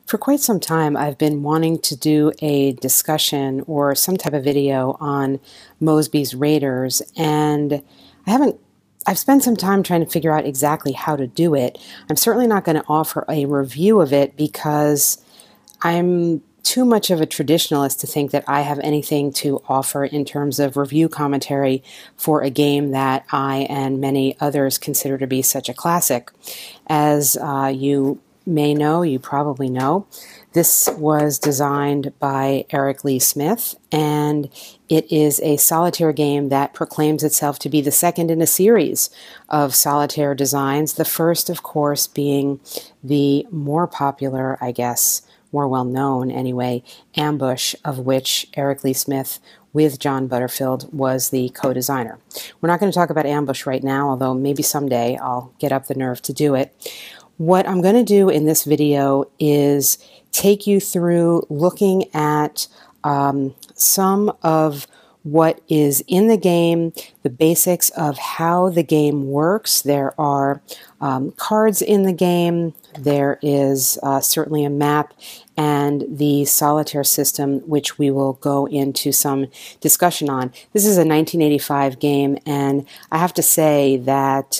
For quite some time, I've been wanting to do a discussion or some type of video on Mosby's Raiders, and I've spent some time trying to figure out exactly how to do it. I'm certainly not going to offer a review of it because I'm too much of a traditionalist to think that I have anything to offer in terms of review commentary for a game that I and many others consider to be such a classic. As you may know, you probably know, this was designed by Eric Lee Smith, and it is a solitaire game that proclaims itself to be the second in a series of solitaire designs, the first, of course, being the more popular, I guess, more well-known anyway, Ambush, of which Eric Lee Smith with John Butterfield was the co-designer. We're not going to talk about Ambush right now, although maybe someday I'll get up the nerve to do it. What I'm going to do in this video is take you through looking at some of what is in the game, the basics of how the game works. There are cards in the game. There is certainly a map and the solitaire system, which we will go into some discussion on. This is a 1985 game, and I have to say that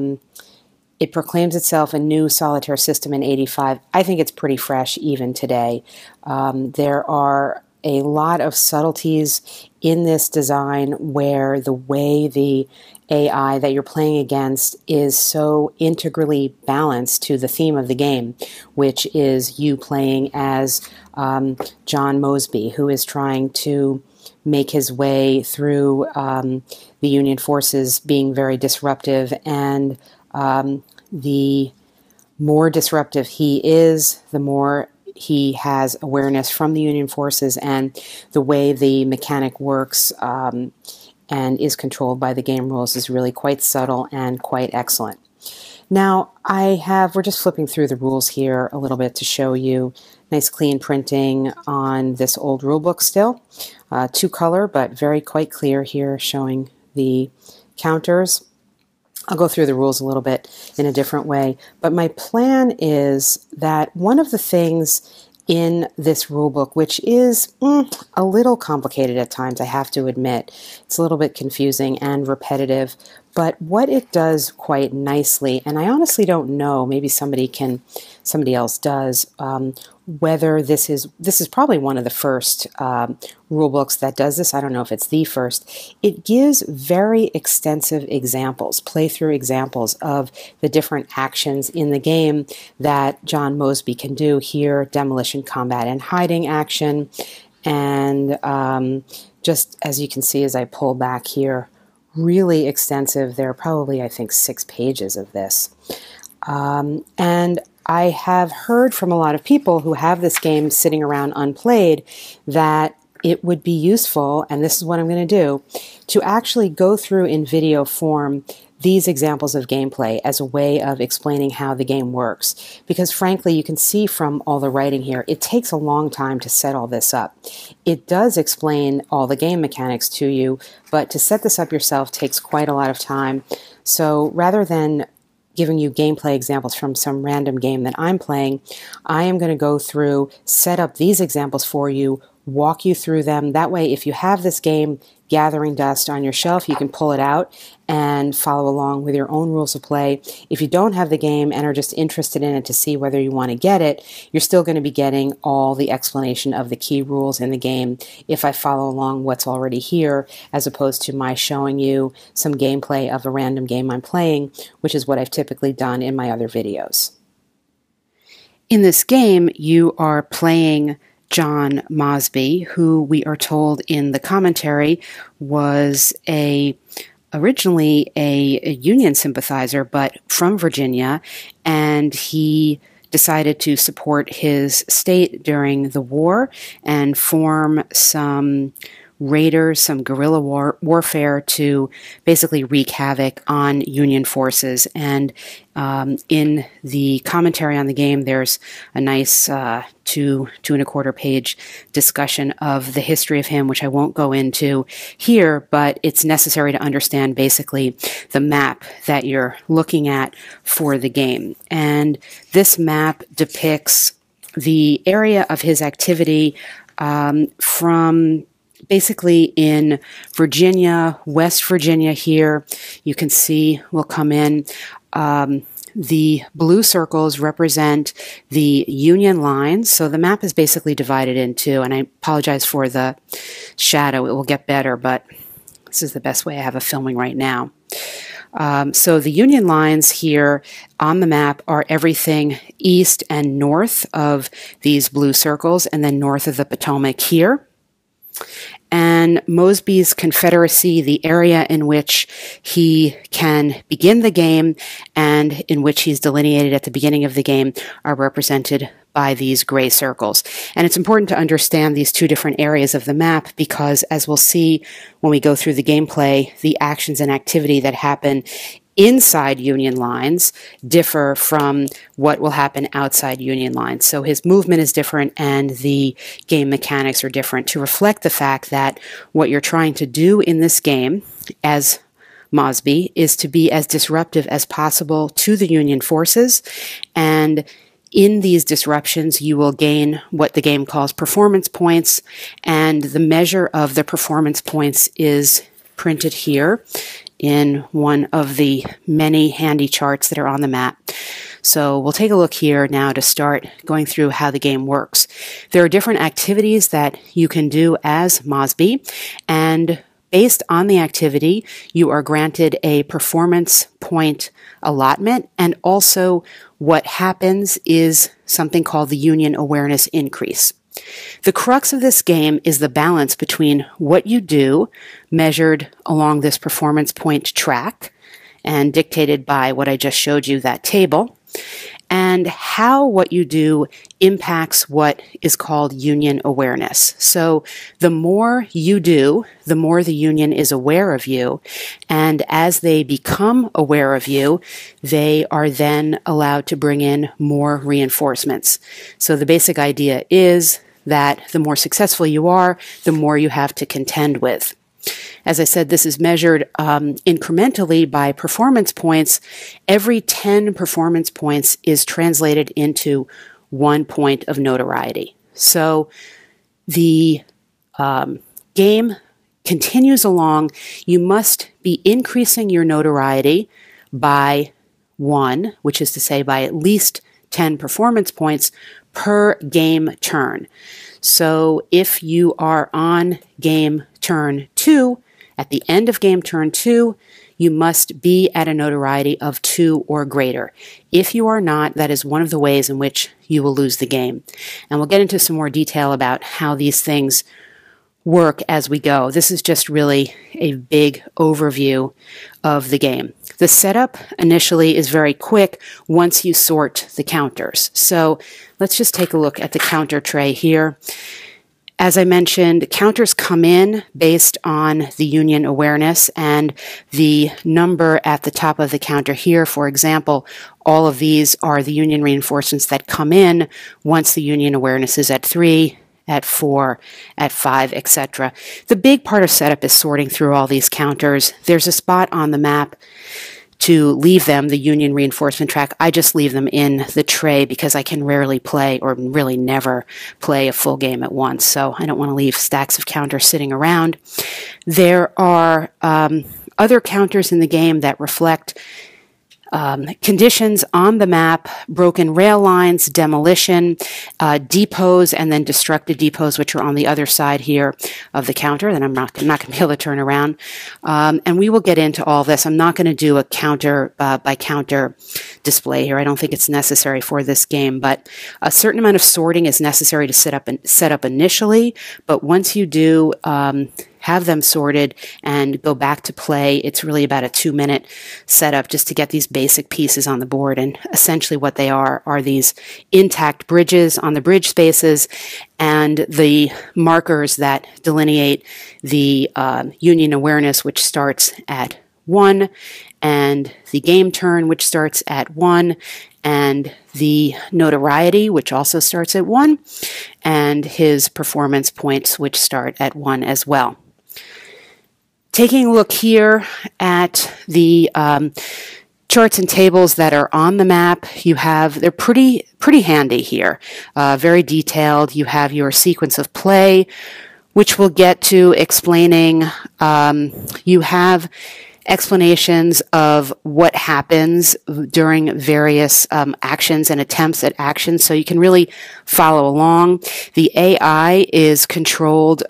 it proclaims itself a new solitaire system in '85. I think it's pretty fresh even today. There are a lot of subtleties in this design where the way the AI that you're playing against is so integrally balanced to the theme of the game, which is you playing as John Mosby, who is trying to make his way through the Union forces being very disruptive, and the more disruptive he is, the more he has awareness from the Union forces, and the way the mechanic works and is controlled by the game rules is really quite subtle and quite excellent. Now, we're just flipping through the rules here a little bit to show you nice clean printing on this old rule book still. Two color, but very quite clear here, showing the counters. I'll go through the rules a little bit in a different way, but my plan is that one of the things in this rulebook, which is a little complicated at times, I have to admit, it's a little bit confusing and repetitive, but what it does quite nicely, and I honestly don't know, maybe somebody else does, whether this is probably one of the first rule books that does this. I don't know if it's the first. It gives very extensive examples, playthrough examples of the different actions in the game that John Mosby can do here: demolition, combat, and hiding action. And just as you can see as I pull back here, really extensive. There are probably, I think, 6 pages of this. And I have heard from a lot of people who have this game sitting around unplayed that it would be useful, and this is what I'm going to do, to actually go through in video form these examples of gameplay as a way of explaining how the game works. Because frankly, you can see from all the writing here, it takes a long time to set all this up. It does explain all the game mechanics to you, but to set this up yourself takes quite a lot of time. So rather than giving you gameplay examples from some random game that I'm playing, I am going to go through, set up these examples for you, walk you through them. That way, if you have this game gathering dust on your shelf, you can pull it out and follow along with your own rules of play. If you don't have the game and are just interested in it to see whether you want to get it, you're still going to be getting all the explanation of the key rules in the game if I follow along what's already here, as opposed to my showing you some gameplay of a random game I'm playing, which is what I've typically done in my other videos. In this game, you are playing John Mosby, who we are told in the commentary was originally a Union sympathizer, but from Virginia, and he decided to support his state during the war and form some raiders, some guerrilla warfare to basically wreak havoc on Union forces. And in the commentary on the game, there's a nice 2.25 page discussion of the history of him, which I won't go into here, but it's necessary to understand basically the map that you're looking at for the game. And this map depicts the area of his activity from basically in Virginia, West Virginia here. You can see we'll come in. The blue circles represent the Union lines. So the map is basically divided into, and I apologize for the shadow. It will get better, but this is the best way I have of filming right now. So the Union lines here on the map are everything east and north of these blue circles, and then north of the Potomac here. And Mosby's Confederacy, the area in which he can begin the game and in which he's delineated at the beginning of the game, are represented by these gray circles. And it's important to understand these two different areas of the map because, as we'll see when we go through the gameplay, the actions and activity that happen inside Union lines differ from what will happen outside Union lines. So his movement is different and the game mechanics are different to reflect the fact that what you're trying to do in this game as Mosby is to be as disruptive as possible to the Union forces, and in these disruptions, you will gain what the game calls performance points, and the measure of the performance points is printed here in one of the many handy charts that are on the map. So we'll take a look here now to start going through how the game works. There are different activities that you can do as Mosby, and based on the activity, you are granted a performance point allotment, and also what happens is something called the Union awareness increase. The crux of this game is the balance between what you do, measured along this performance point track, and dictated by what I just showed you, that table, and how what you do impacts what is called Union awareness. So the more you do, the more the Union is aware of you, and as they become aware of you, they are then allowed to bring in more reinforcements. So the basic idea is that the more successful you are, the more you have to contend with. As I said, this is measured incrementally by performance points. Every 10 performance points is translated into 1 point of notoriety. So the game continues along. You must be increasing your notoriety by 1, which is to say by at least 10 performance points per game turn. So if you are on game turn 2, at the end of game turn 2, you must be at a notoriety of 2 or greater. If you are not, that is one of the ways in which you will lose the game. And we'll get into some more detail about how these things work as we go. This is just really a big overview of the game. The setup initially is very quick once you sort the counters. So let's just take a look at the counter tray here. As I mentioned, counters come in based on the Union awareness, and the number at the top of the counter here, for example, all of these are the Union reinforcements that come in once the Union awareness is at 3, at 4, at 5, etc. The big part of setup is sorting through all these counters. There's a spot on the map to leave them, the Union reinforcement track. I just leave them in the tray because I can rarely play, or really never play, a full game at once. So I don't want to leave stacks of counters sitting around. There are other counters in the game that reflect conditions on the map: broken rail lines, demolition, depots, and then destructed depots, which are on the other side here of the counter that I'm not going to be able to turn around. And we will get into all this. I'm not going to do a counter by counter display here. I don't think it's necessary for this game, but a certain amount of sorting is necessary to set up initially. But once you do have them sorted and go back to play, it's really about a 2-minute setup just to get these basic pieces on the board. And essentially what they are these intact bridges on the bridge spaces and the markers that delineate the Union awareness, which starts at 1, and the game turn, which starts at 1, and the notoriety, which also starts at 1, and his performance points, which start at 1 as well. Taking a look here at the charts and tables that are on the map. They're pretty handy here, very detailed. You have your sequence of play, which we'll get to explaining. You have explanations of what happens during various actions and attempts at actions, so you can really follow along. The AI is controlled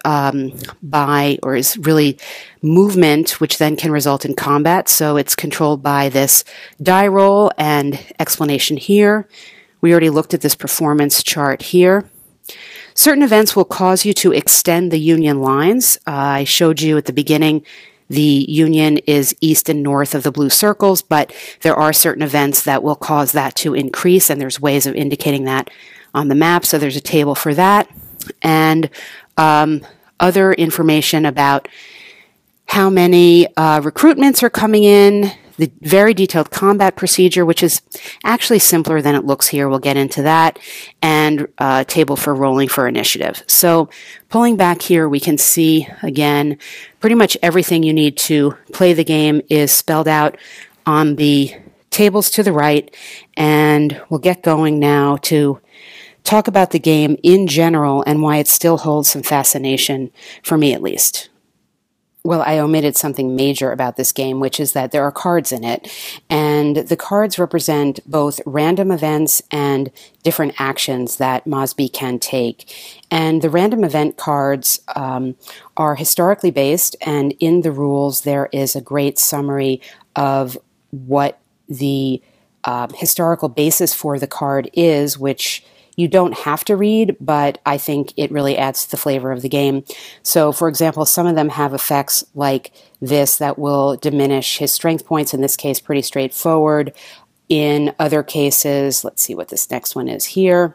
or is really movement, which then can result in combat, so it's controlled by this die roll and explanation here. We already looked at this performance chart here. Certain events will cause you to extend the union lines. I showed you at the beginning the union is east and north of the blue circles, but there are certain events that will cause that to increase, and there's ways of indicating that on the map, so there's a table for that. And other information about how many recruitments are coming in, the very detailed combat procedure, which is actually simpler than it looks here. We'll get into that, and a table for rolling for initiative. So pulling back here, we can see, again, pretty much everything you need to play the game is spelled out on the tables to the right, and we'll get going now to talk about the game in general and why it still holds some fascination, for me at least. Well, I omitted something major about this game, which is that there are cards in it, and the cards represent both random events and different actions that Mosby can take. And the random event cards are historically based, and in the rules there is a great summary of what the historical basis for the card is, which you don't have to read, but I think it really adds to the flavor of the game. So, for example, some of them have effects like this that will diminish his strength points. In this case, pretty straightforward. In other cases, let's see what this next one is here.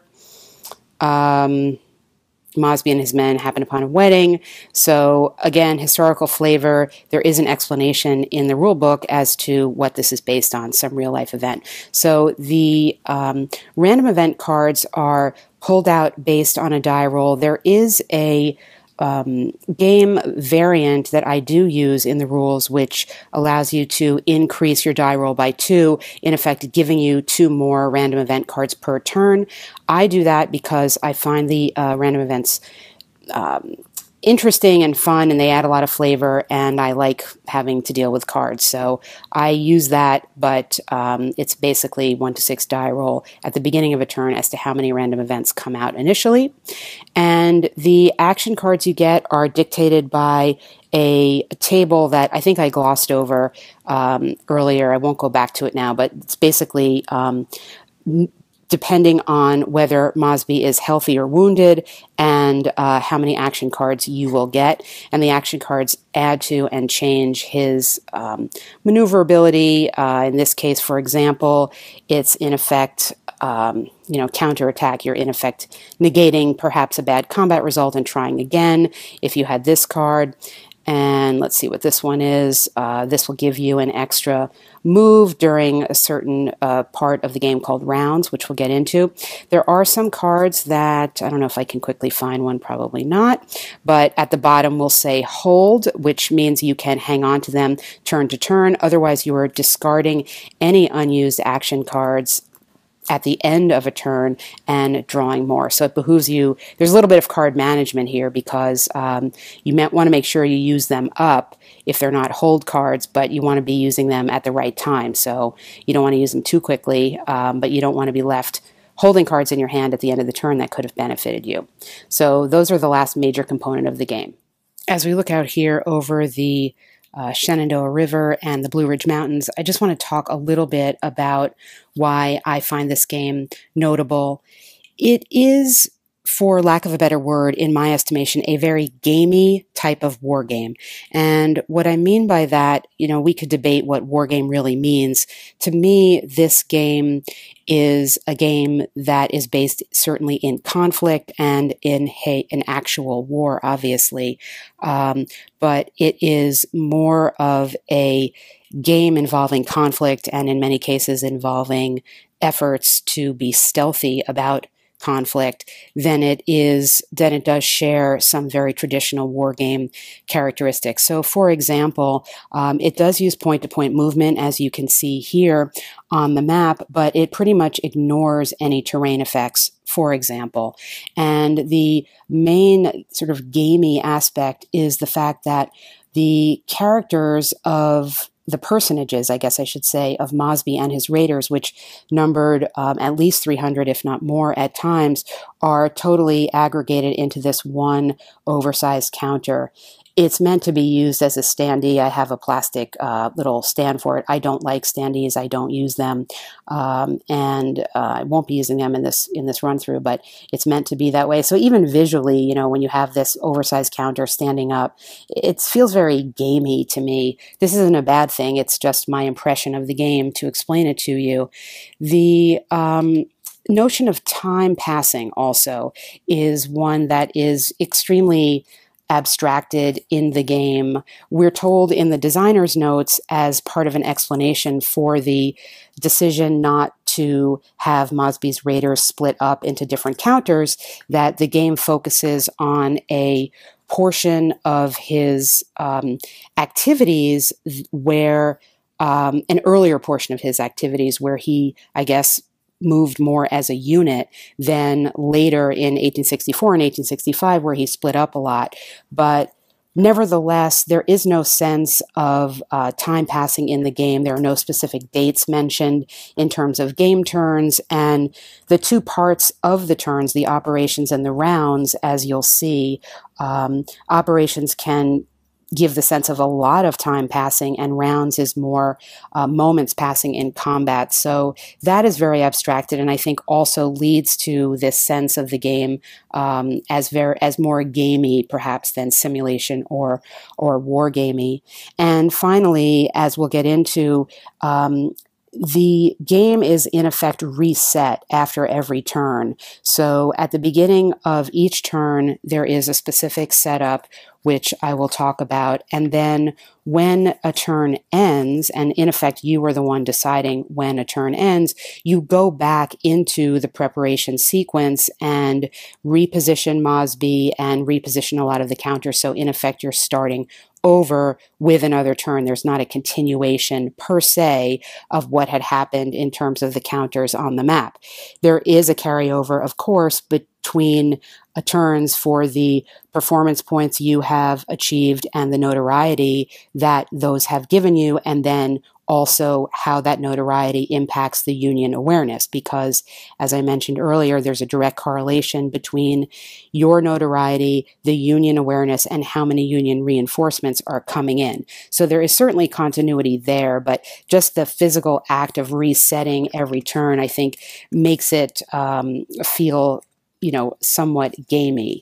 Mosby and his men happen upon a wedding. So again, historical flavor. There is an explanation in the rule book as to what this is based on, some real life event. So the random event cards are pulled out based on a die roll. There is a game variant that I do use in the rules, which allows you to increase your die roll by 2, in effect giving you 2 more random event cards per turn. I do that because I find the random events interesting and fun, and they add a lot of flavor, and I like having to deal with cards. So I use that, but it's basically 1 to 6 die roll at the beginning of a turn as to how many random events come out initially. And the action cards you get are dictated by a table that I think I glossed over earlier. I won't go back to it now, but it's basically depending on whether Mosby is healthy or wounded, and how many action cards you will get. And the action cards add to and change his maneuverability. In this case, for example, it's in effect, counterattack. You're in effect negating perhaps a bad combat result and trying again if you had this card. And let's see what this one is. This will give you an extra move during a certain part of the game called rounds, which we'll get into. There are some cards that, I don't know if I can quickly find one, probably not, but at the bottom will say hold, which means you can hang on to them turn to turn. Otherwise, you are discarding any unused action cards at the end of a turn and drawing more. So it behooves you, there's a little bit of card management here because you want to make sure you use them up if they're not hold cards, but you want to be using them at the right time. So you don't want to use them too quickly, but you don't want to be left holding cards in your hand at the end of the turn that could have benefited you. So those are the last major component of the game. As we look out here over the Shenandoah River and the Blue Ridge Mountains, I just want to talk a little bit about why I find this game notable. It is, for lack of a better word, in my estimation, a very gamey type of war game. And what I mean by that, we could debate what war game really means. To me, this game is a game that is based certainly in conflict and in an actual war, obviously. But it is more of a game involving conflict and in many cases involving efforts to be stealthy about conflict than it does share some very traditional war game characteristics. So, for example, it does use point-to-point movement, as you can see here on the map, but it pretty much ignores any terrain effects, for example. And the main sort of gamey aspect is the fact that the characters of the personages, I guess I should say, of Mosby and his raiders, which numbered at least 300, if not more at times, are totally aggregated into this one oversized counter. It's meant to be used as a standee. I have a plastic little stand for it. I don't like standees. I don't use them, and I won't be using them in this run through. But it's meant to be that way. So even visually, you know, when you have this oversized counter standing up, it feels very gamey to me. This isn't a bad thing. It's just my impression of the game to explain it to you. The notion of time passing also is one that is extremely abstracted in the game. We're told in the designer's notes, as part of an explanation for the decision not to have Mosby's raiders split up into different counters, that the game focuses on a portion of his activities where an earlier portion of his activities where he, I guess, moved more as a unit than later in 1864 and 1865, where he split up a lot. But nevertheless, there is no sense of time passing in the game. There are no specific dates mentioned in terms of game turns, and the two parts of the turns, the operations and the rounds, as you'll see, operations can give the sense of a lot of time passing, and rounds is more moments passing in combat. So that is very abstracted, and I think also leads to this sense of the game as more gamey, perhaps, than simulation or war gamey. And finally, as we'll get into, the game is in effect reset after every turn. So at the beginning of each turn, there is a specific setup, which I will talk about. And then when a turn ends, and in effect, you are the one deciding when a turn ends, you go back into the preparation sequence and reposition Mosby and reposition a lot of the counters. So in effect, you're starting over with another turn. There's not a continuation per se of what had happened in terms of the counters on the map. There is a carryover, of course, between turns for the performance points you have achieved and the notoriety that those have given you, and then also how that notoriety impacts the Union awareness, because, as I mentioned earlier, there's a direct correlation between your notoriety, the Union awareness, and how many Union reinforcements are coming in. So there is certainly continuity there, but just the physical act of resetting every turn, I think, makes it feel, somewhat gamey.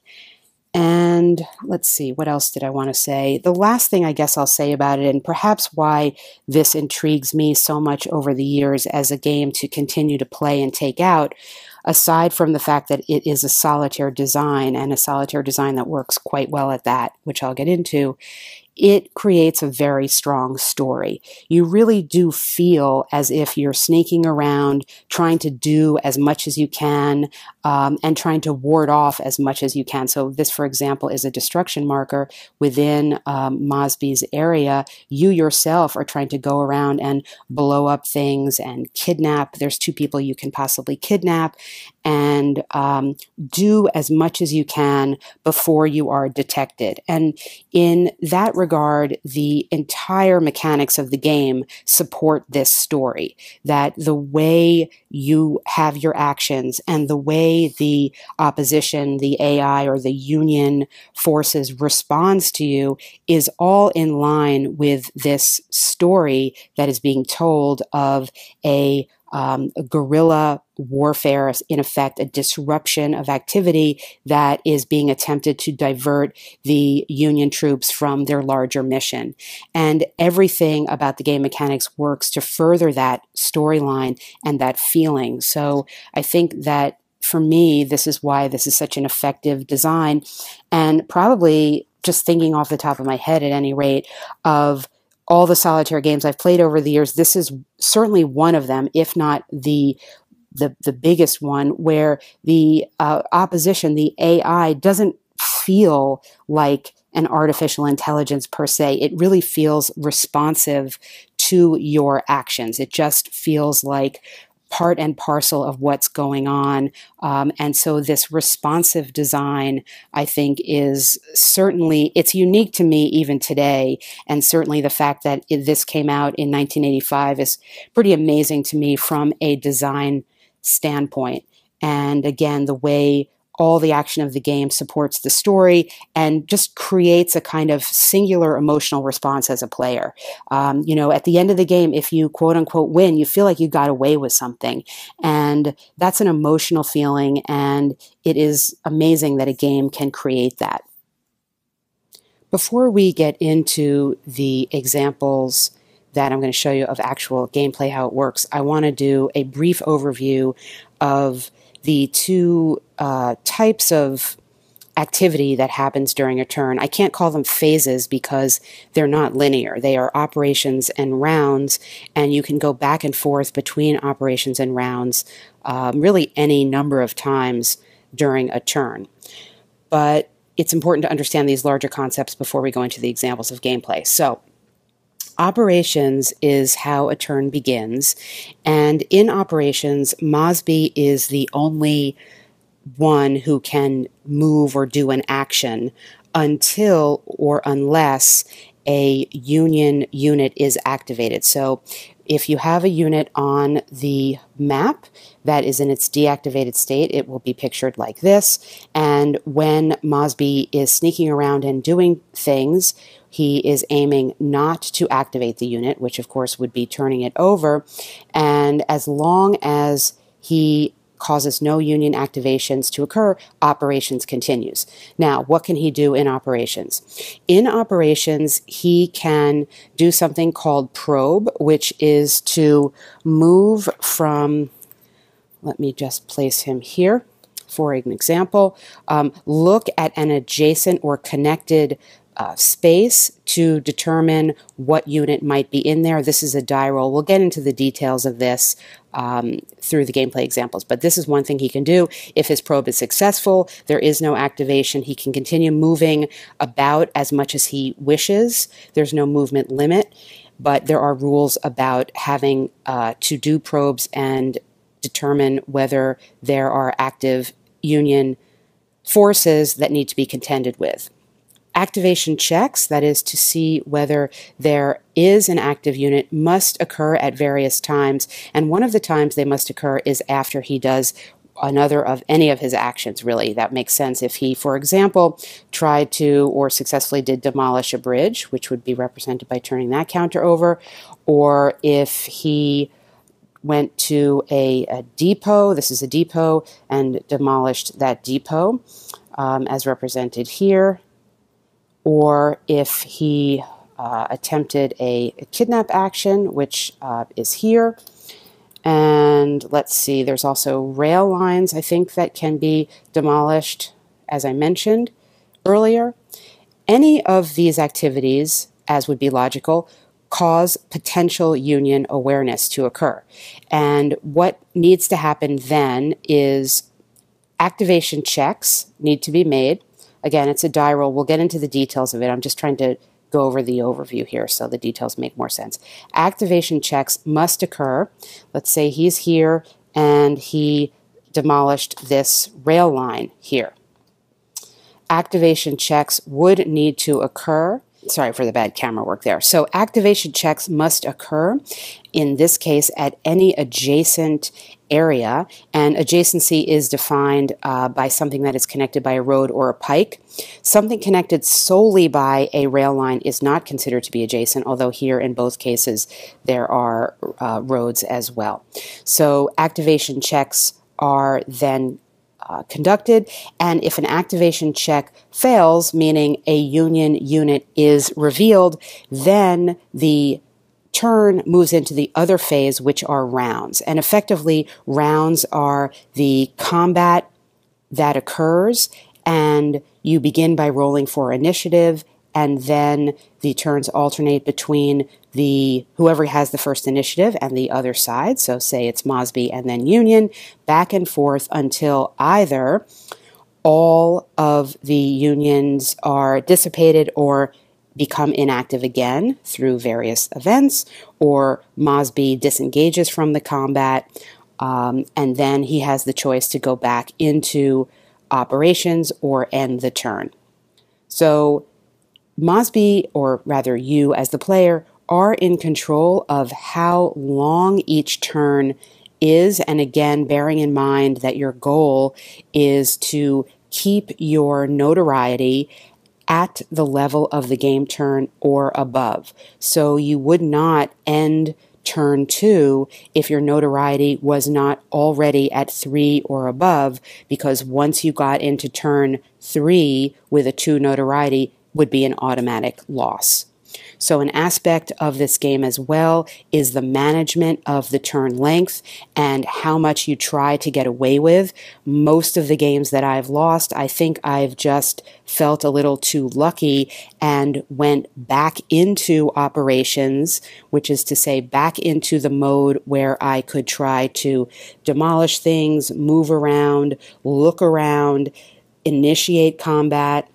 And let's see, what else did I want to say? The last thing I guess I'll say about it, and perhaps why this intrigues me so much over the years as a game to continue to play and take out, aside from the fact that it is a solitaire design, and a solitaire design that works quite well at that, which I'll get into, it creates a very strong story. You really do feel as if you're sneaking around, trying to do as much as you can, and trying to ward off as much as you can. So this, for example, is a destruction marker within Mosby's area. You yourself are trying to go around and blow up things and kidnap. There's 2 people you can possibly kidnap, and do as much as you can before you are detected. And in that regard, the entire mechanics of the game support this story, that the way you have your actions and the way the opposition, the AI or the Union forces responds to you is all in line with this story that is being told of a guerrilla warfare, in effect, a disruption of activity that is being attempted to divert the Union troops from their larger mission. And everything about the game mechanics works to further that storyline and that feeling. So I think that for me, this is why this is such an effective design, and probably, just thinking off the top of my head at any rate, of all the solitaire games I've played over the years, this is certainly one of them, if not the the biggest one, where the opposition, the AI, doesn't feel like an artificial intelligence per se. It really feels responsive to your actions. It just feels like part and parcel of what's going on. And so this responsive design, I think, is certainly, it's unique to me even today. And certainly the fact that this came out in 1985 is pretty amazing to me from a design standpoint. And again, the way all the action of the game supports the story and just creates a kind of singular emotional response as a player. You know, at the end of the game, if you quote unquote win, you feel like you got away with something. And that's an emotional feeling, and it is amazing that a game can create that. Before we get into the examples that I'm going to show you of actual gameplay, how it works, I want to do a brief overview of the two types of activity that happens during a turn. I can't call them phases because they're not linear. They are operations and rounds, and you can go back and forth between operations and rounds really any number of times during a turn. But it's important to understand these larger concepts before we go into the examples of gameplay. So, operations is how a turn begins, and in operations, Mosby is the only one who can move or do an action until or unless a union unit is activated. So if you have a unit on the map that is in its deactivated state, it will be pictured like this. And when Mosby is sneaking around and doing things, he is aiming not to activate the unit, which of course would be turning it over. And as long as he causes no union activations to occur, operations continues. Now, what can he do in operations? In operations, he can do something called probe, which is to move from, let me just place him here for an example, look at an adjacent or connected space to determine what unit might be in there. This is a die roll. We'll get into the details of this through the gameplay examples, but this is one thing he can do. If his probe is successful, there is no activation. He can continue moving about as much as he wishes. There's no movement limit, but there are rules about having to do probes and determine whether there are active Union forces that need to be contended with. Activation checks, that is to see whether there is an active unit, must occur at various times, and one of the times they must occur is after he does another of any of his actions, really. That makes sense. If he, for example, tried to or successfully did demolish a bridge, which would be represented by turning that counter over, or if he went to a depot, this is a depot, and demolished that depot, as represented here, or if he attempted a kidnap action, which is here. And let's see, there's also rail lines, I think, that can be demolished, as I mentioned earlier. Any of these activities, as would be logical, cause potential Union awareness to occur. And what needs to happen then is activation checks need to be made. Again, it's a die roll. We'll get into the details of it. I'm just trying to go over the overview here so the details make more sense. Activation checks must occur. Let's say he's here and he demolished this rail line here. Activation checks would need to occur. Sorry for the bad camera work there. So activation checks must occur, in this case, at any adjacent area, and adjacency is defined by something that is connected by a road or a pike. Something connected solely by a rail line is not considered to be adjacent, although here in both cases there are roads as well. So activation checks are then conducted, and if an activation check fails, meaning a Union unit is revealed, then the turn moves into the other phase, which are rounds. And effectively, rounds are the combat that occurs, and you begin by rolling for initiative, and then the turns alternate between whoever has the first initiative and the other side. So say it's Mosby and then Union, back and forth until either all of the unions are dissipated or become inactive again through various events, or Mosby disengages from the combat, and then he has the choice to go back into operations or end the turn. So Mosby, or rather you as the player, are in control of how long each turn is, and again, bearing in mind that your goal is to keep your notoriety at the level of the game turn or above. So you would not end turn 2 if your notoriety was not already at 3 or above, because once you got into turn 3 with a 2 notoriety would be an automatic loss. So an aspect of this game as well is the management of the turn length and how much you try to get away with. Most of the games that I've lost, I think I've just felt a little too lucky and went back into operations, which is to say back into the mode where I could try to demolish things, move around, look around, initiate combat,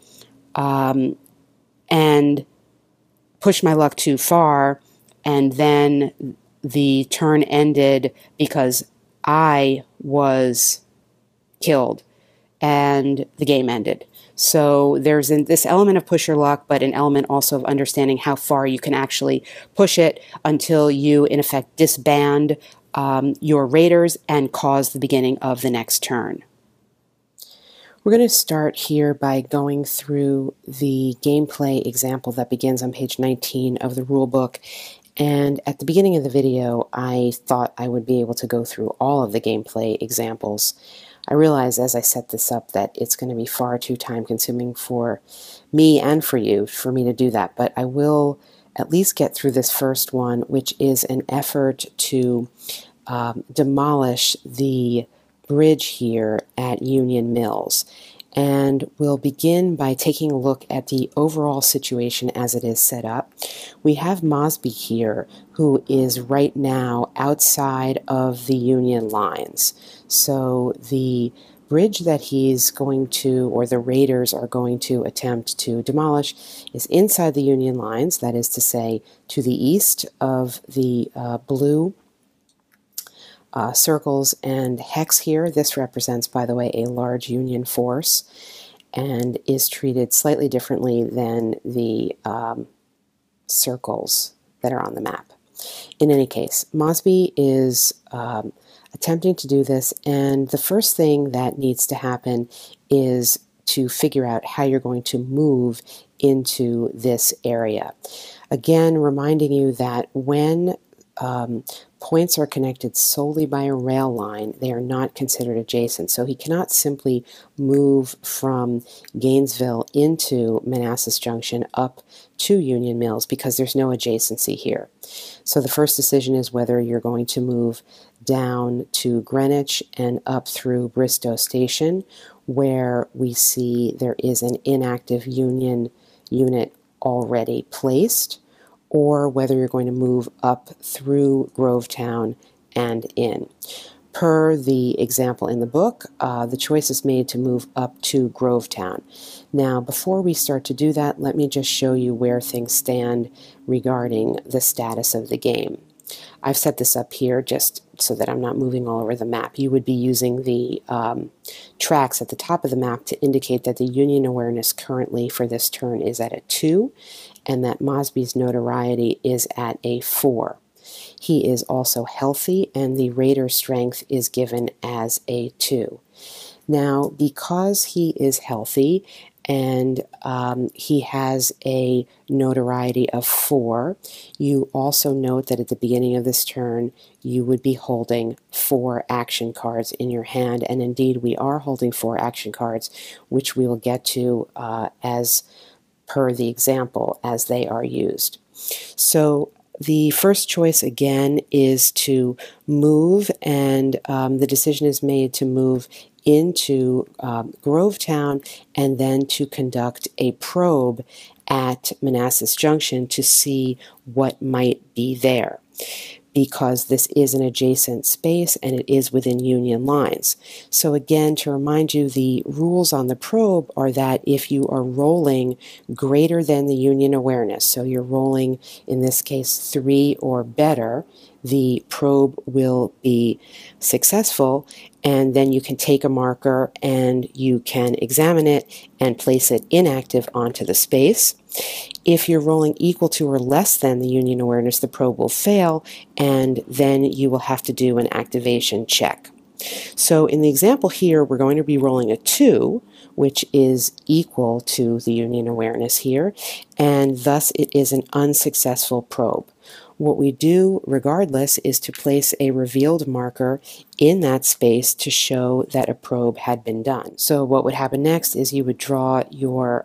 and push my luck too far, and then the turn ended because I was killed and the game ended. So there's this element of push your luck, but an element also of understanding how far you can actually push it until you, in effect, disband your raiders and cause the beginning of the next turn. We're going to start here by going through the gameplay example that begins on page 19 of the rule book. And at the beginning of the video, I thought I would be able to go through all of the gameplay examples. I realized as I set this up that it's going to be far too time-consuming for me and for you for me to do that, but I will at least get through this first one, which is an effort to demolish the bridge here at Union Mills. And we'll begin by taking a look at the overall situation as it is set up. We have Mosby here, who is right now outside of the Union lines. So the bridge that he's going to, or the raiders are going to attempt to demolish, is inside the Union lines, that is to say, to the east of the blue circles and hex here. This represents, by the way, a large Union force and is treated slightly differently than the circles that are on the map. In any case, Mosby is attempting to do this, and the first thing that needs to happen is to figure out how you're going to move into this area. Again, reminding you that when points are connected solely by a rail line, they are not considered adjacent. So he cannot simply move from Gainesville into Manassas Junction up to Union Mills because there's no adjacency here. So the first decision is whether you're going to move down to Greenwich and up through Bristow Station, where we see there is an inactive Union unit already placed, or whether you're going to move up through Grovetown and in. Per the example in the book, the choice is made to move up to Grovetown. Now, before we start to do that, let me just show you where things stand regarding the status of the game. I've set this up here just so that I'm not moving all over the map. You would be using the tracks at the top of the map to indicate that the Union awareness currently for this turn is at a 2, and that Mosby's notoriety is at a 4. He is also healthy, and the Raider strength is given as a 2. Now, because he is healthy and he has a notoriety of 4, you also note that at the beginning of this turn you would be holding 4 action cards in your hand, and indeed we are holding 4 action cards, which we will get to as per the example as they are used. So the first choice again is to move, and the decision is made to move into Grovetown and then to conduct a probe at Manassas Junction to see what might be there, because this is an adjacent space and it is within Union lines. So again, to remind you, the rules on the probe are that if you are rolling greater than the Union awareness, so you're rolling, in this case, 3 or better, the probe will be successful, and then you can take a marker and you can examine it and place it inactive onto the space. If you're rolling equal to or less than the Union awareness, the probe will fail, and then you will have to do an activation check. So in the example here, we're going to be rolling a 2, which is equal to the Union awareness here, and thus it is an unsuccessful probe. What we do, regardless, is to place a revealed marker in that space to show that a probe had been done. So what would happen next is you would draw your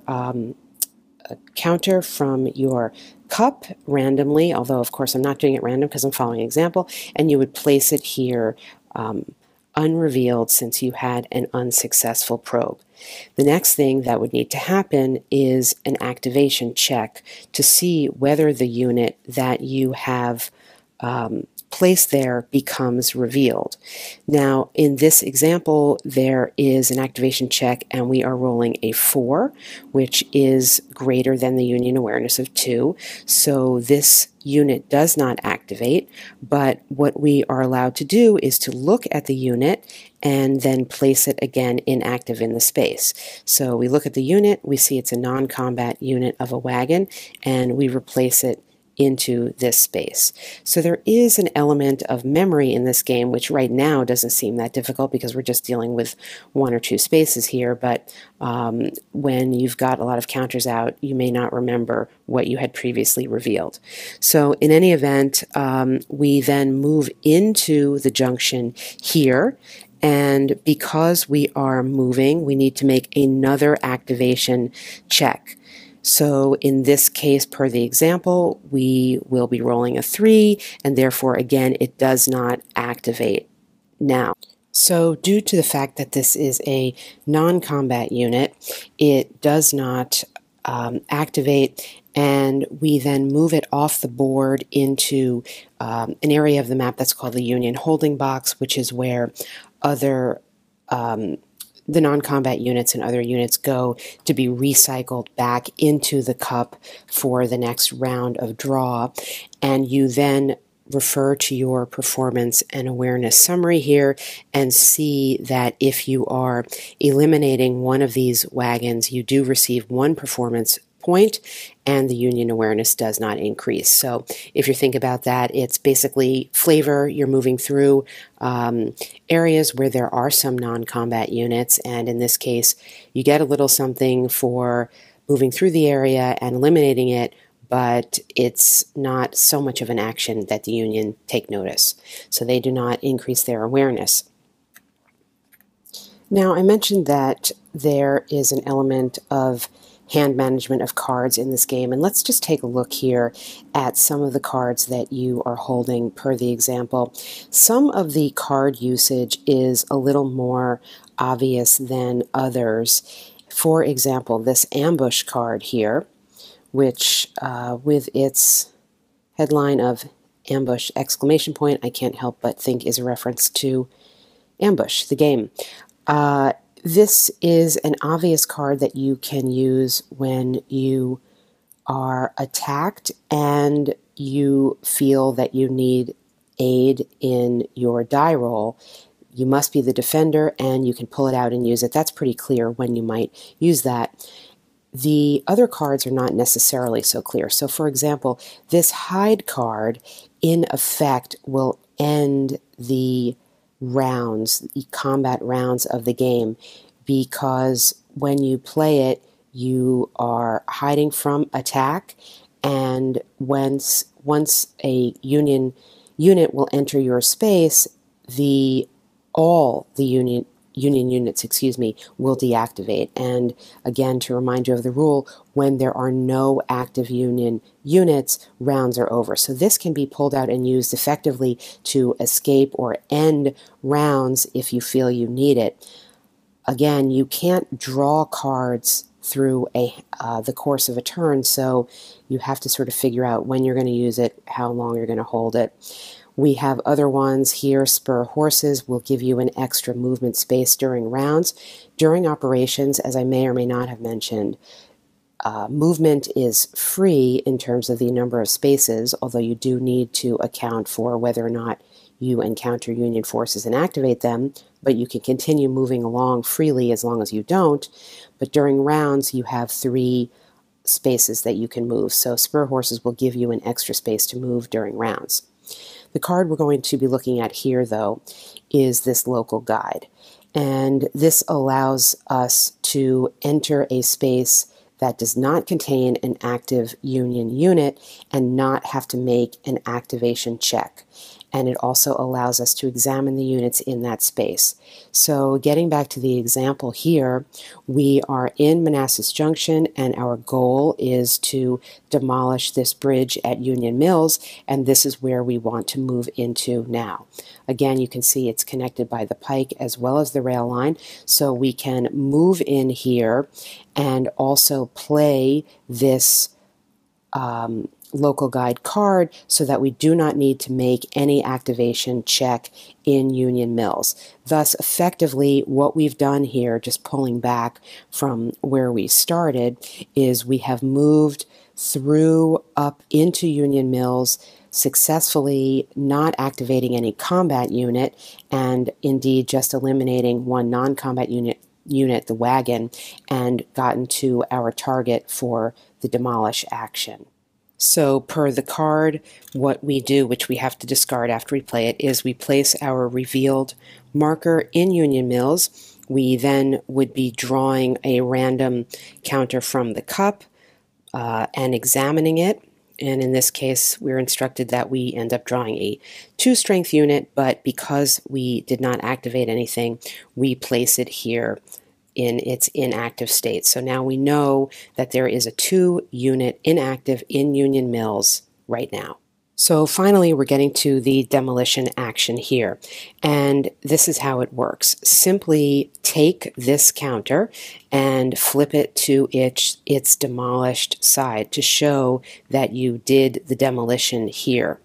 counter from your cup randomly, although of course I'm not doing it random because I'm following an example, and you would place it here unrevealed since you had an unsuccessful probe. The next thing that would need to happen is an activation check to see whether the unit that you have placed there becomes revealed. Now, in this example, there is an activation check and we are rolling a 4, which is greater than the Union awareness of 2. So this unit does not activate, but what we are allowed to do is to look at the unit and then place it again inactive in the space. So we look at the unit, we see it's a non-combat unit of a wagon, and we replace it into this space. So there is an element of memory in this game, which right now doesn't seem that difficult because we're just dealing with 1 or 2 spaces here, but when you've got a lot of counters out, you may not remember what you had previously revealed. So in any event, we then move into the junction here, and because we are moving, we need to make another activation check. So in this case, per the example, we will be rolling a 3, and therefore, again, it does not activate now. So due to the fact that this is a non-combat unit, it does not activate, and we then move it off the board into an area of the map that's called the Union holding box, which is where other the non-combat units and other units go to be recycled back into the cup for the next round of draw. And you then refer to your performance and awareness summary here and see that if you are eliminating one of these wagons, you do receive 1 performance point, and the Union awareness does not increase. So if you think about that, it's basically flavor. You're moving through areas where there are some non-combat units, and in this case, you get a little something for moving through the area and eliminating it, but it's not so much of an action that the Union take notice. So they do not increase their awareness. Now, I mentioned that there is an element of hand management of cards in this game, and let's just take a look here at some of the cards that you are holding per the example. Some of the card usage is a little more obvious than others. For example, this ambush card here, which with its headline of ambush exclamation point, I can't help but think is a reference to Ambush, the game. This is an obvious card that you can use when you are attacked and you feel that you need aid in your die roll. You must be the defender and you can pull it out and use it. That's pretty clear when you might use that. The other cards are not necessarily so clear. So for example, this hide card in effect will end the rounds, the combat rounds of the game, because when you play it, you are hiding from attack, and once a Union unit will enter your space, all the Union units, will deactivate. And again, to remind you of the rule, when there are no active Union units, rounds are over. So this can be pulled out and used effectively to escape or end rounds if you feel you need it. Again, you can't draw cards through the course of a turn, so you have to sort of figure out when you're going to use it, how long you're going to hold it. We have other ones here. Spur horses will give you an extra movement space during rounds. During operations, as I may or may not have mentioned, movement is free in terms of the number of spaces, although you do need to account for whether or not you encounter Union forces and activate them, but you can continue moving along freely as long as you don't. But during rounds, you have 3 spaces that you can move. So spur horses will give you an extra space to move during rounds. The card we're going to be looking at here, though, is this local guide. And this allows us to enter a space that does not contain an active Union unit and not have to make an activation check. And it also allows us to examine the units in that space. So getting back to the example here, we are in Manassas Junction and our goal is to demolish this bridge at Union Mills, and this is where we want to move into now. Again, you can see it's connected by the pike as well as the rail line, so we can move in here and also play this local guide card so that we do not need to make any activation check in Union Mills. Thus, effectively, what we've done here, just pulling back from where we started, is we have moved through up into Union Mills, successfully not activating any combat unit, and indeed just eliminating one non-combat unit, the wagon, and gotten to our target for the demolish action. So per the card, what we do, which we have to discard after we play it, is we place our revealed marker in Union Mills. We then would be drawing a random counter from the cup and examining it. And in this case, we're instructed that we end up drawing a 2-strength unit, but because we did not activate anything, we place it here in its inactive state. So now we know that there is a 2-unit inactive in Union Mills right now. So finally, we're getting to the demolition action here. And this is how it works. Simply take this counter and flip it to its demolished side to show that you did the demolition here.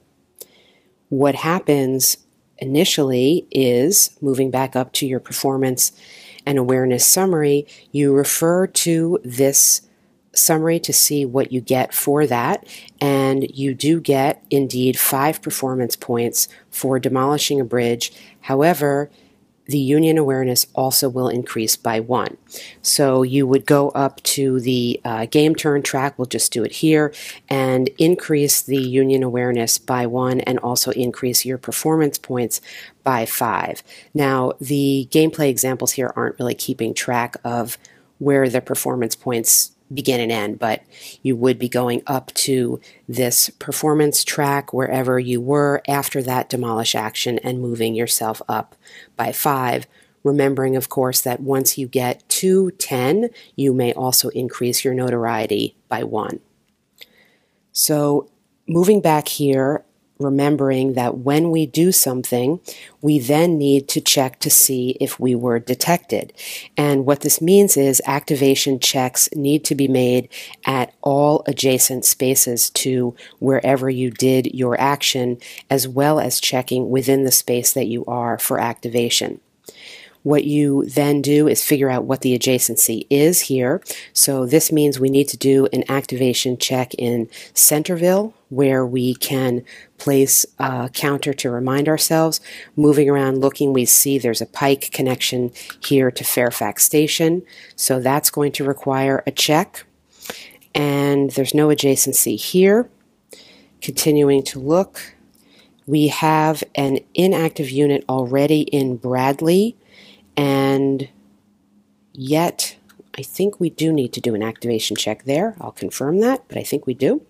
What happens initially is, moving back up to your performance and awareness summary, you refer to this summary to see what you get for that, and you do get indeed 5 performance points for demolishing a bridge. However, the Union awareness also will increase by 1. So you would go up to the game turn track, we'll just do it here, and increase the Union awareness by 1 and also increase your performance points by 5. Now, the gameplay examples here aren't really keeping track of where the performance points begin and end, but you would be going up to this performance track wherever you were after that demolish action and moving yourself up by 5. Remembering, of course, that once you get to 10, you may also increase your notoriety by 1. So moving back here, remembering that when we do something, we then need to check to see if we were detected. And what this means is activation checks need to be made at all adjacent spaces to wherever you did your action, as well as checking within the space that you are for activation. What you then do is figure out what the adjacency is here. So this means we need to do an activation check in Centerville, where we can place a counter to remind ourselves. Moving around looking, we see there's a pike connection here to Fairfax Station. So that's going to require a check. And there's no adjacency here. Continuing to look, we have an inactive unit already in Bradley. And yet, I think we do need to do an activation check there. I'll confirm that, but I think we do.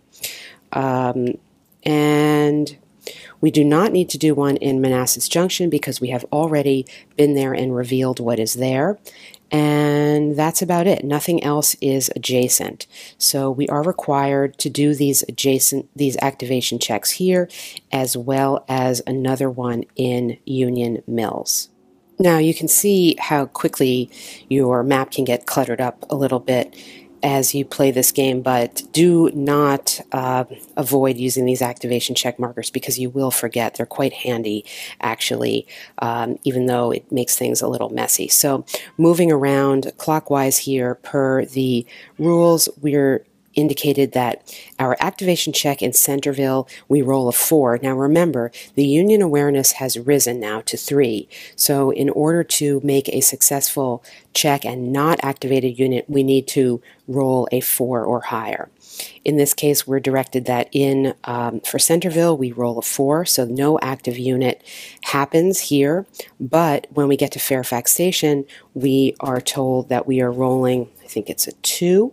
And we do not need to do one in Manassas Junction because we have already been there and revealed what is there. And that's about it. Nothing else is adjacent. So we are required to do these activation checks here, as well as another one in Union Mills. Now you can see how quickly your map can get cluttered up a little bit as you play this game, but do not avoid using these activation check markers because you will forget. They're quite handy, actually, even though it makes things a little messy. So moving around clockwise here per the rules, we're indicated that our activation check in Centerville, we roll a 4. Now remember, the Union awareness has risen now to 3. So in order to make a successful check and not activate a unit, we need to roll a 4 or higher. In this case, we're directed that for Centerville, we roll a 4, so no active unit happens here. But when we get to Fairfax Station, we are told that we are rolling, I think it's a 2.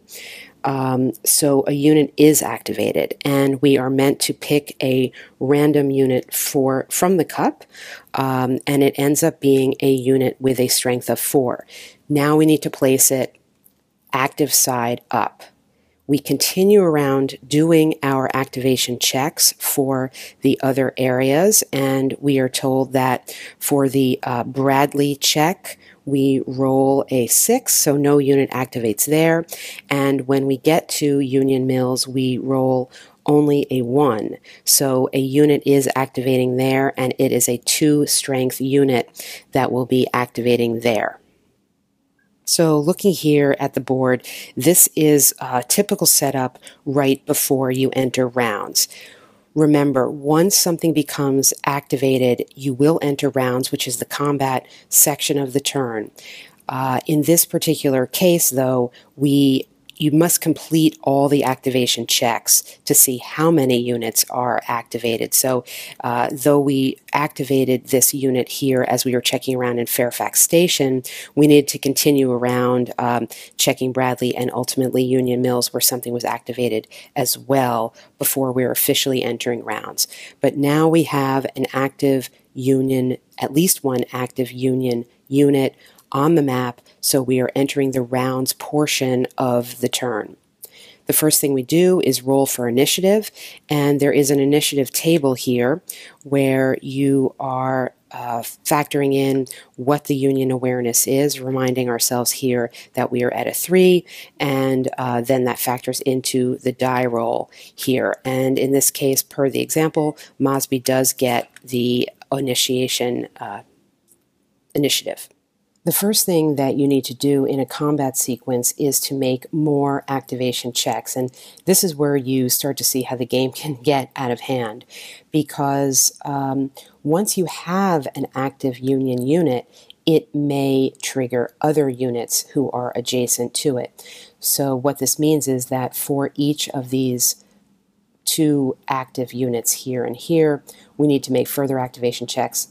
So a unit is activated, and we are meant to pick a random unit from the cup, and it ends up being a unit with a strength of 4. Now we need to place it active side up. We continue around doing our activation checks for the other areas, and we are told that for the Bradley check, we roll a 6, so no unit activates there. And when we get to Union Mills, we roll only a 1. So a unit is activating there, and it is a 2 strength unit that will be activating there. So looking here at the board, this is a typical setup right before you enter rounds. Remember, once something becomes activated, you will enter rounds, which is the combat section of the turn. In this particular case, though, you must complete all the activation checks to see how many units are activated. So though we activated this unit here as we were checking around in Fairfax Station, we needed to continue around checking Bradley and ultimately Union Mills where something was activated as well before we were officially entering rounds. But now we have an active Union, at least one active Union unit on the map, so we are entering the rounds portion of the turn. The first thing we do is roll for initiative, and there is an initiative table here where you are factoring in what the Union awareness is, reminding ourselves here that we are at a 3, and then that factors into the die roll here. And in this case, per the example, Mosby does get the initiative. The first thing that you need to do in a combat sequence is to make more activation checks, and this is where you start to see how the game can get out of hand, because once you have an active Union unit, it may trigger other units who are adjacent to it. So what this means is that for each of these 2 active units here and here, we need to make further activation checks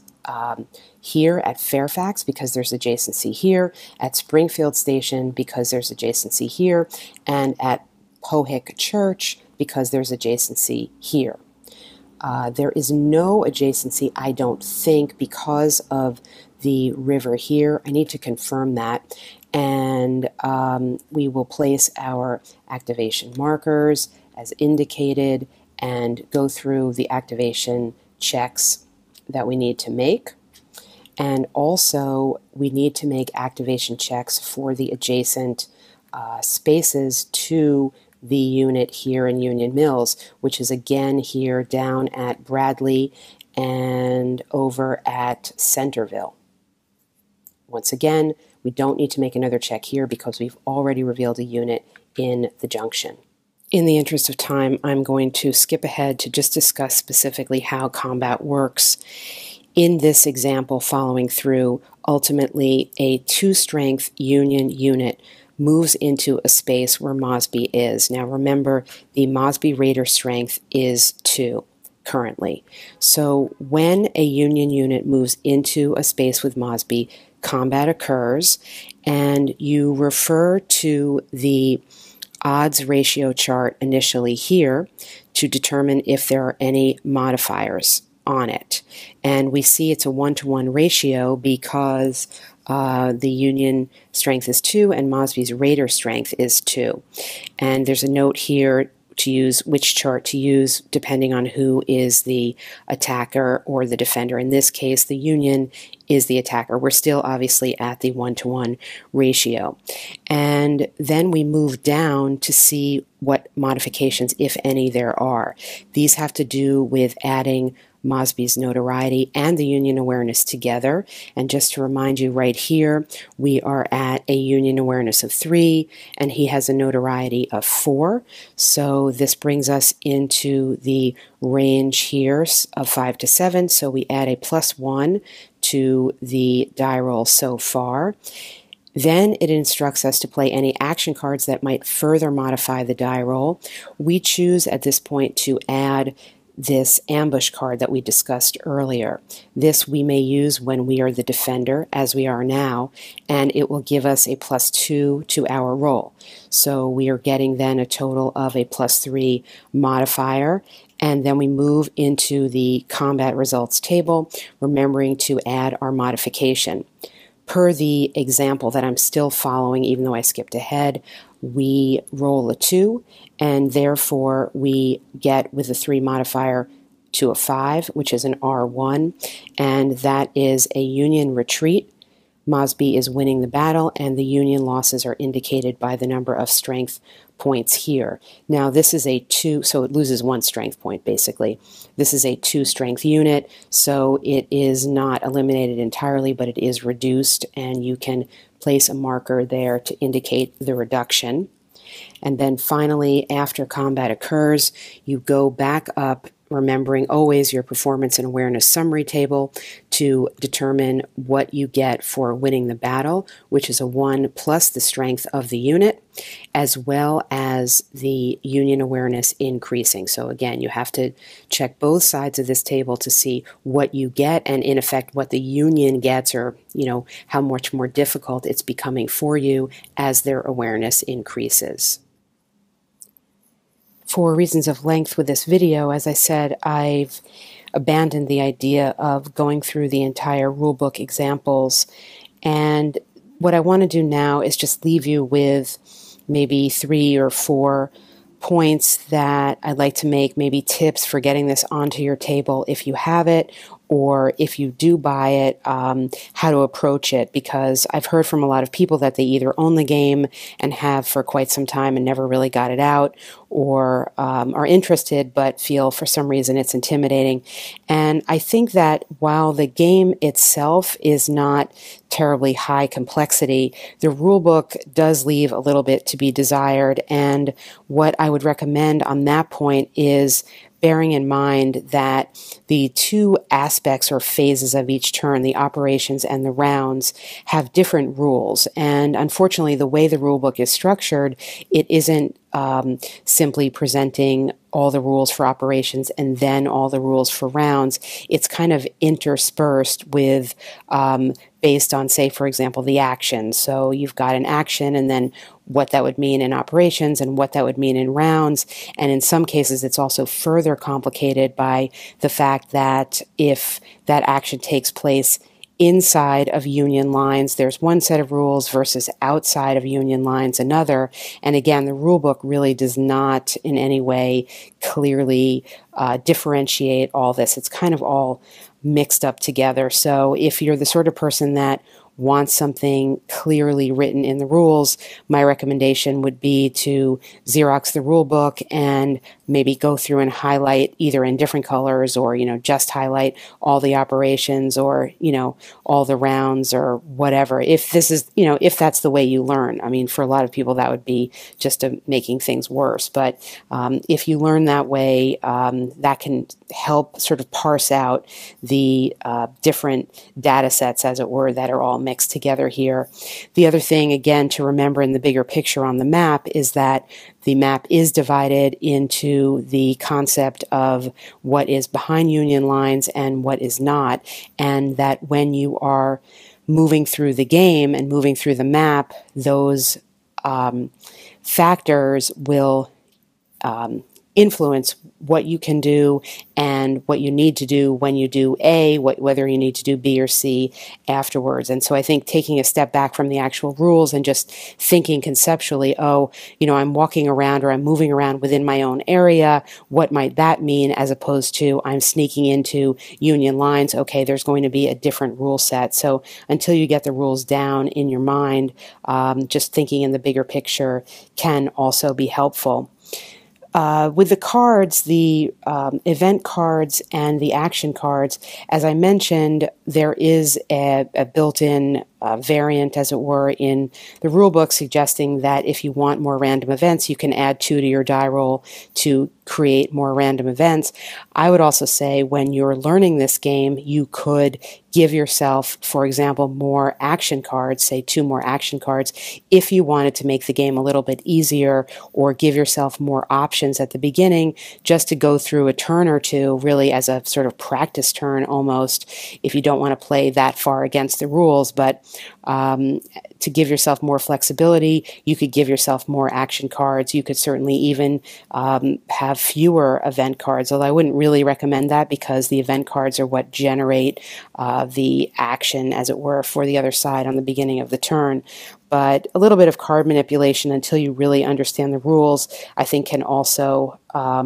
here at Fairfax because there's adjacency here, at Springfield Station because there's adjacency here, and at Pohick Church because there's adjacency here. There is no adjacency, I don't think, because of the river here. I need to confirm that, and we will place our activation markers as indicated and go through the activation checks that we need to make. And also we need to make activation checks for the adjacent spaces to the unit here in Union Mills, which is again here down at Bradley and over at Centerville. Once again, we don't need to make another check here because we've already revealed a unit in the junction. In the interest of time, I'm going to skip ahead to just discuss specifically how combat works. In this example following through, ultimately a 2-strength Union unit moves into a space where Mosby is. Now remember, the Mosby Raider strength is 2 currently. So when a Union unit moves into a space with Mosby, combat occurs, and you refer to the odds ratio chart initially here to determine if there are any modifiers on it. And we see it's a 1-to-1 ratio because the Union strength is 2 and Mosby's Raider strength is 2. And there's a note here to use, which chart to use, depending on who is the attacker or the defender. In this case, the union is the attacker. We're still obviously at the 1-to-1 ratio. And then we move down to see what modifications, if any, there are. These have to do with adding Mosby's notoriety and the union awareness together. And just to remind you, right here, we are at a union awareness of 3, and he has a notoriety of 4. So this brings us into the range here of 5 to 7. So we add a +1 to the die roll so far. Then it instructs us to play any action cards that might further modify the die roll. We choose at this point to add this ambush card that we discussed earlier. This we may use when we are the defender, as we are now, and it will give us a +2 to our roll. So we are getting then a total of a +3 modifier, and then we move into the combat results table, remembering to add our modification. Per the example that I'm still following, even though I skipped ahead, we roll a 2, and therefore we get with a 3 modifier to a 5, which is an R1, and that is a union retreat. Mosby is winning the battle, and the union losses are indicated by the number of strength points here. Now this is a 2, so it loses 1 strength point basically. This is a 2 strength unit, so it is not eliminated entirely, but it is reduced, and you can place a marker there to indicate the reduction. And then finally, after combat occurs, you go back up, remembering always your performance and awareness summary table, to determine what you get for winning the battle, which is a 1 plus the strength of the unit, as well as the union awareness increasing. So again, you have to check both sides of this table to see what you get, and in effect what the union gets, or how much more difficult it's becoming for you as their awareness increases. For reasons of length with this video, as I said, I've abandoned the idea of going through the entire rulebook examples, and what I want to do now is just leave you with maybe 3 or 4 points that I'd like to make, maybe tips for getting this onto your table if you have it, or if you do buy it, how to approach it, because I've heard from a lot of people that they either own the game and have for quite some time and never really got it out, or are interested but feel for some reason it's intimidating. And I think that while the game itself is not terribly high complexity, the rulebook does leave a little bit to be desired, and what I would recommend on that point is bearing in mind that the 2 aspects or phases of each turn, the operations and the rounds, have different rules. And unfortunately, the way the rulebook is structured, it isn't simply presenting all the rules for operations and then all the rules for rounds. It's kind of interspersed with based on, say, for example, the action. So you've got an action, and then what that would mean in operations and what that would mean in rounds. And in some cases, it's also further complicated by the fact that if that action takes place inside of union lines, there's one set of rules versus outside of union lines another. And again, the rule book really does not in any way clearly differentiate all this. It's kind of all mixed up together. So if you're the sort of person that wants something clearly written in the rules, my recommendation would be to Xerox the rule book and maybe go through and highlight either in different colors, or just highlight all the operations, or all the rounds, or whatever, if this is if that's the way you learn. I mean, for a lot of people that would be just making things worse, but if you learn that way, that can help sort of parse out the different data sets, as it were, that are all mixed together here. The other thing, again, to remember in the bigger picture on the map is that the map is divided into the concept of what is behind union lines and what is not, and that when you are moving through the game and moving through the map, those factors will influence what you can do and what you need to do when you do A, whether you need to do B or C afterwards. And so I think taking a step back from the actual rules and just thinking conceptually, oh, I'm walking around or I'm moving around within my own area, what might that mean, as opposed to I'm sneaking into Union lines, okay, there's going to be a different rule set. So until you get the rules down in your mind, just thinking in the bigger picture can also be helpful. With the cards, the event cards and the action cards, as I mentioned, there is a built-in variant, as it were, in the rulebook suggesting that if you want more random events, you can add 2 to your die roll to create more random events. I would also say when you're learning this game, you could give yourself, for example, more action cards, say 2 more action cards, if you wanted to make the game a little bit easier, or give yourself more options at the beginning just to go through a turn or two, really as a sort of practice turn almost, if you don't want to play that far against the rules. But to give yourself more flexibility, you could give yourself more action cards. You could certainly even have fewer event cards, although I wouldn't really recommend that because the event cards are what generate the action, as it were, for the other side on the beginning of the turn. But a little bit of card manipulation until you really understand the rules, I think, can also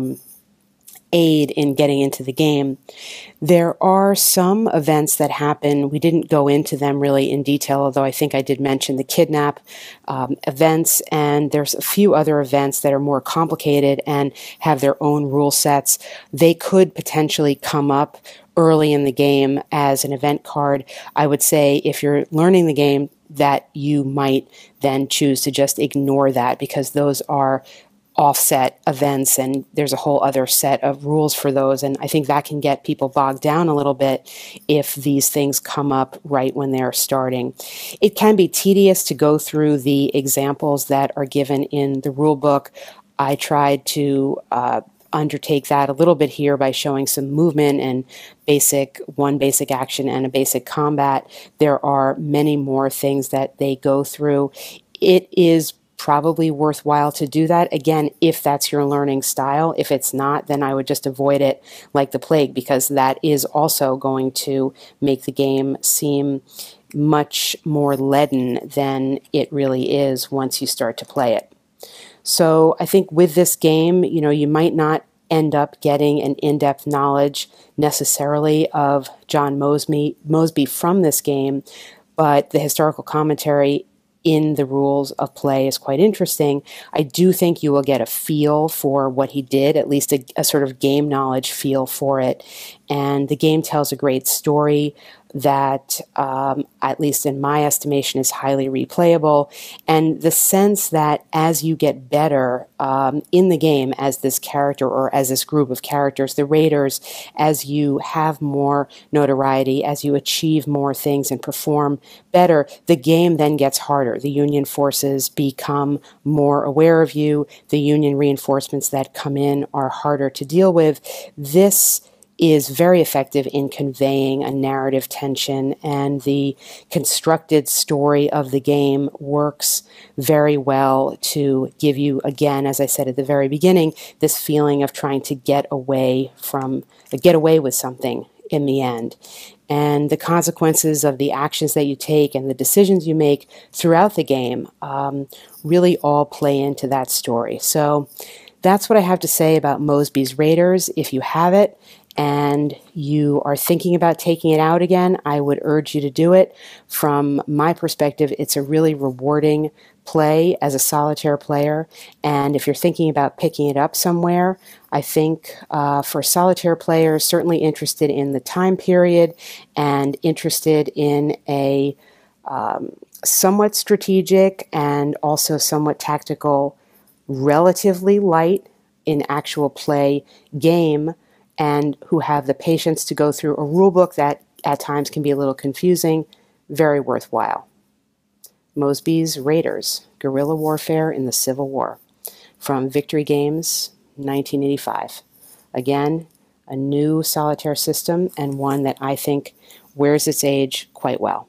aid in getting into the game. There are some events that happen. We didn't go into them really in detail, although I think I did mention the kidnap events, and there's a few other events that are more complicated and have their own rule sets. They could potentially come up early in the game as an event card. I would say if you're learning the game, that you might then choose to just ignore that, because those are offset events and there's a whole other set of rules for those, and I think that can get people bogged down a little bit if these things come up right when they're starting. It can be tedious to go through the examples that are given in the rule book. I tried to undertake that a little bit here by showing some movement and one basic action and a basic combat. There are many more things that they go through. It is probably worthwhile to do that, again, if that's your learning style. If it's not, then I would just avoid it like the plague, because that is also going to make the game seem much more leaden than it really is once you start to play it. So I think with this game, you might not end up getting an in-depth knowledge necessarily of John Mosby from this game, but the historical commentary in the rules of play is quite interesting. I do think you will get a feel for what he did, at least a sort of game knowledge feel for it. And the game tells a great story that, at least in my estimation, is highly replayable. And the sense that as you get better in the game as this character or as this group of characters, the Raiders, as you have more notoriety, as you achieve more things and perform better, the game then gets harder. The Union forces become more aware of you. The Union reinforcements that come in are harder to deal with. This is very effective in conveying a narrative tension, and the constructed story of the game works very well to give you, again, as I said at the very beginning, this feeling of trying to get away with something in the end. And the consequences of the actions that you take and the decisions you make throughout the game really all play into that story. So that's what I have to say about Mosby's Raiders. If you have it and you are thinking about taking it out again, I would urge you to do it. From my perspective, it's a really rewarding play as a solitaire player, and if you're thinking about picking it up somewhere, I think for solitaire players certainly interested in the time period and interested in a somewhat strategic and also somewhat tactical, relatively light in actual play game, and who have the patience to go through a rule book that at times can be a little confusing, very worthwhile. Mosby's Raiders, Guerrilla Warfare in the Civil War, from Victory Games, 1985. Again, a new solitaire system, and one that I think wears its age quite well.